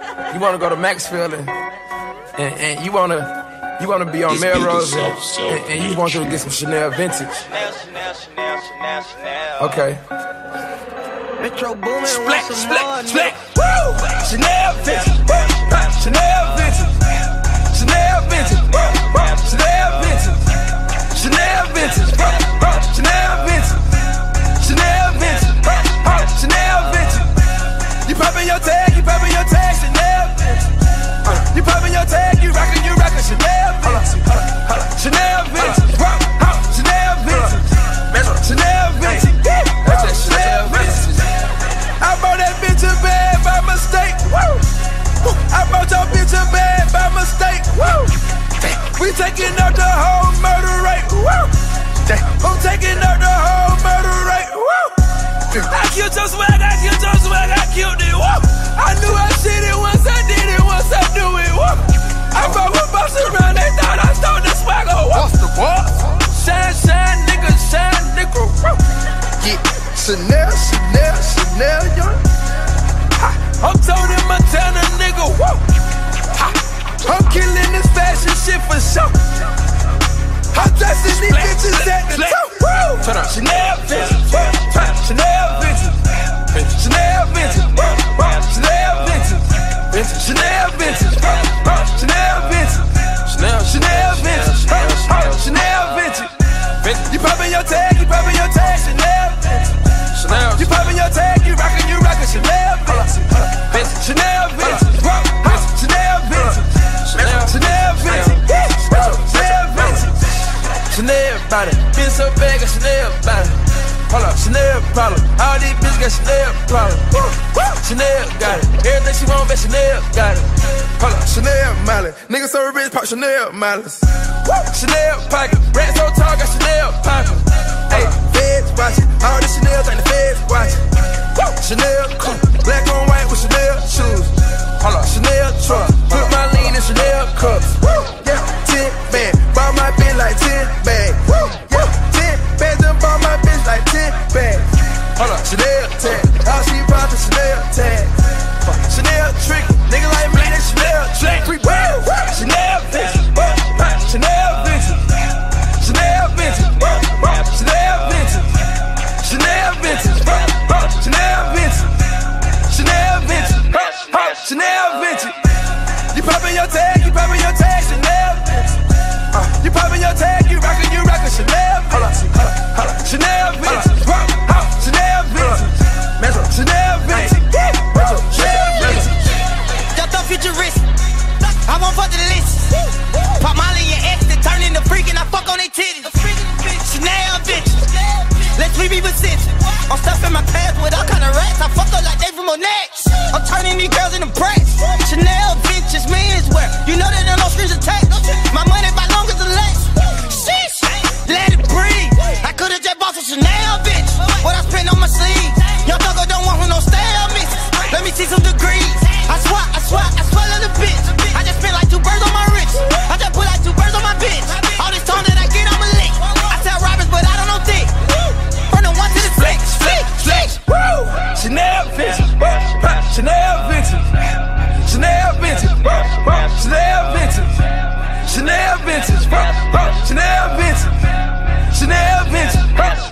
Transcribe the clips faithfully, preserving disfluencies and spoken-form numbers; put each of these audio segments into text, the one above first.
you wanna go to Maxfield and, and, and you wanna you wanna be on Melrose and, and, and you want to get some Chanel vintage. Chanel, Chanel, Chanel, Chanel, Chanel. Okay. Metro Boomin, Splat, want some splat, more, splat. Woo! Chanel vintage. Chanel vintage. Chanel vintage. Chanel vintage. Chanel vintage. Chanel vintage. Chanel vintage. Chanel vintage. You poppin' your tag, you poppin' your tag, Chanel vintage. You poppin' your tag, you rockin', you rockin' Chanel vintage. Chanel vintage. Chanel vintage. Chanel vintage. Chanel vintage. I bought that bitch a bag by mistake. Woo! I bought your bitch a bag by mistake. Woo! We taking up the whole murder rate. Woo! I'm taking up the whole murder rate. Woo! I killed your swag, I killed your swag, I killed it. Woo! I knew I shit it once I did it, once I do it. Woo! I brought my boss around, they thought I stole the swag. Oh, what's the boss? Shine, shine, nigga, shine, nigga. Woo! Yeah. Chanel, Chanel, Chanel, young. Ha. I'm Tony Montana, nigga. Woo. Ha. I'm killing this fashion shit for sure. I'm dressing these bitches at the top. Woo. Chanel vintage, Chanel vintage, Chanel vintage, Chanel vintage, Chanel vintage, Chanel vintage, Chanel, Chanel vintage, Chanel vintage. You poppin' your tag, you poppin' your tag, Chanel vintage. Chanel. You poppin' your tag, you rockin', you rockin' Chanel vintage. Chanel vintage. Chanel vintage. Chanel vintage. Chanel vintage. Chanel body. Been so bad, got Chanel body. Hold up, Chanel problem. All these bitches got Chanel problem. Chanel got it. Everything she want, bet Chanel got it. Hold up, Chanel Miley. Niggas so rich, pop Chanel Miley's. Chanel pocket. Rats so tall, got Chanel pocket. Hey, feds watching. All the Chanel like the feds watching. Chanel cool. Black on white with Chanel shoes. Hold up, Chanel truck. Put my lean in Chanel cups. Yeah, ten bag. Bought my bitch like ten bag. Yeah, ten bags and bought my bitch like ten bags. Hold up, Chanel tag. All she bought the Chanel tag. Chanel trick. Nigga like me, that Chanel trick. Chanel vintage. Chanel vintage. Chanel vintage. Chanel vintage. Chanel vintage. Chanel vintage. Chanel vintage. Chanel vintage. You poppin' your tag, you poppin' your tag, Chanel vintage. You poppin' your tag, you rockin', you rockin' Chanel vintage. Chanel vintage. Chanel vintage. Chanel vintage. Chanel vintage. Jumped up futuristic. I won't fuck the list. Pop Molly and X and turn into freak and I fuck on they titties. Chanel bitch. Let's we be persistent. I'm stuffing my pants with all kind of rats. I fuck up like they from Monet. I'm turning these girls into brats. Chanel vintage menswear. You know that there are no strings attached. My money by long as the legs. Sheesh. Let it breathe. I could've just bought some Chanel bitch. What I spent on my sleeve. Young thugger don't want no stale mix. Let me see some degrees. I swear, I swear, I swear on the bitch. I just spent like two birds on my wrist. I just put like two birds on my bitch. All this tone that I get, I'm a lick. I tell Robbins, but I don't know dick. From the one to the six, six, six. Woo! Chanel vintage. Chanel vintage. Chanel vintage. Chanel vintage. Chanel vintage. Chanel vintage. Chanel vintage.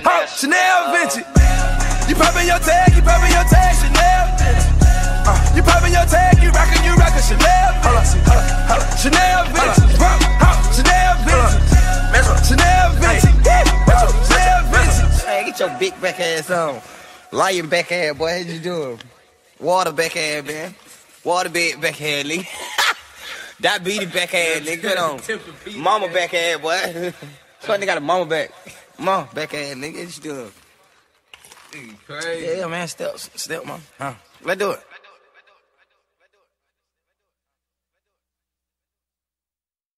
Chanel vintage. You poppin' your tag, you poppin' your tag, Chanel vintage. You poppin' your tag, you rockin', you rockin' Chanel vintage. Chanel vintage. Chanel vintage. Chanel vintage. Chanel vintage. Hey, get your big back ass on. Lion back ass, boy. How you doing? Water back ass, man. Water bed back ass, nigga. Diabetes back ass, nigga. Get on. Mama back ass, boy. Somebody got a mama back. Mama back ass, nigga. What you doing? Crazy. Yeah, man. Step, step, man. Huh? Let's do it.